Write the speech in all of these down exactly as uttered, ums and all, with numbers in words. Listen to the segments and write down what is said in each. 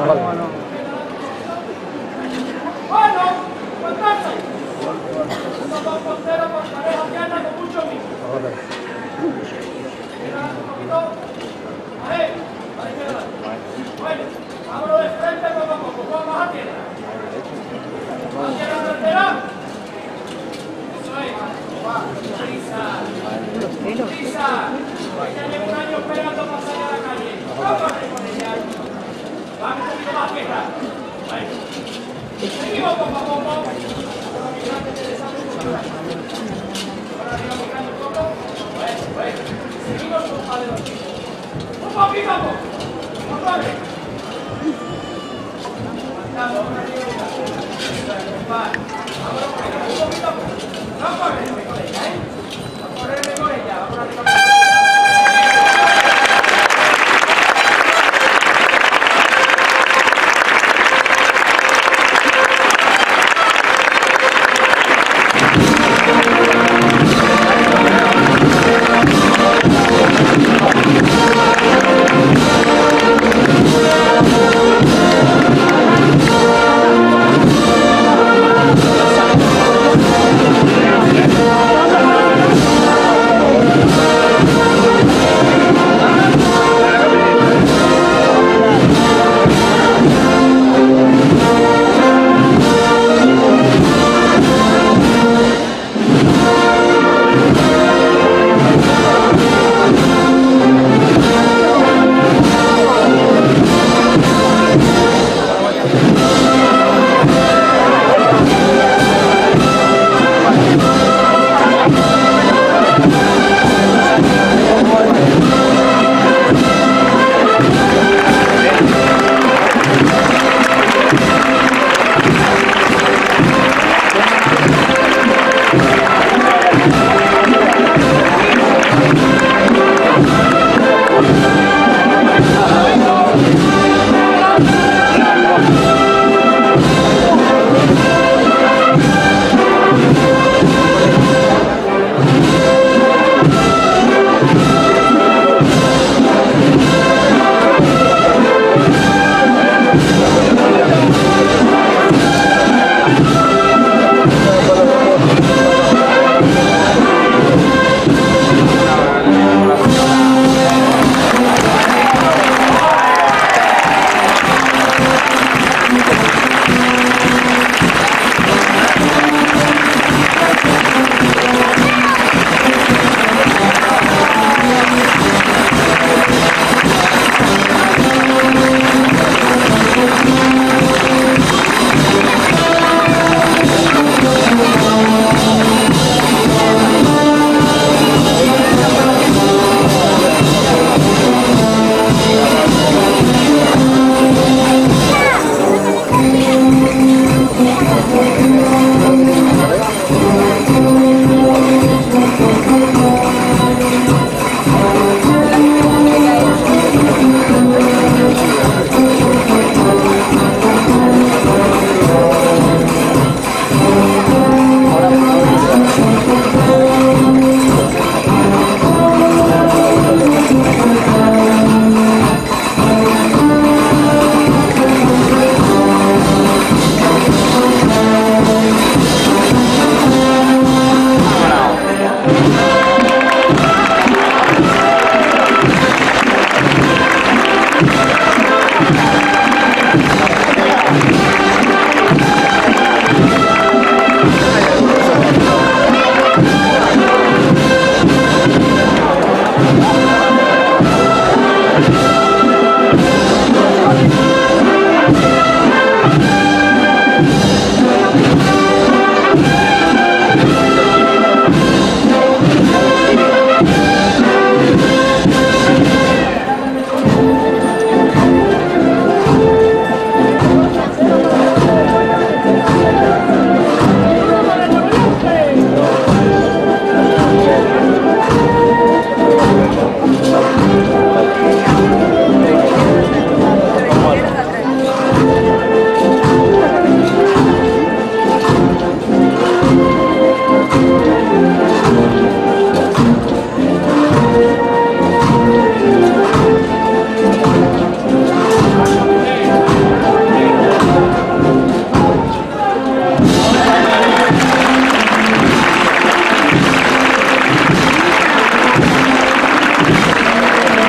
Vale. Bueno, encontrarse. Los dos porteros por pareja pierna con mucho miedo. Vale. Un poquito. Ahí. Ahí queda. Bueno, vámonos de frente poco a poco. Vamos más a tierra. Más a tierra, tercera. Eso es. Va. Prisa. Prisa. Ella lleva un año esperando para salir a la calle. Vamos a ver con ella. Vamos un poquito más a tierra. Ahí. Seguimos poco a poco. Ahora mirando que te sale un poco. Ahora arriba mirando un poco. Bueno, bueno. Seguimos con padre los chicos. Un poquito a poco. Vamos a ver. Aguantamos, ahora arriba mirando. Vale. Vámonos por ella. Un poquito a poco. No correrme con ella, ¿eh? No correrme con ella. Vamos arriba.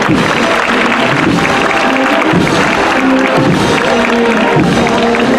Thank you.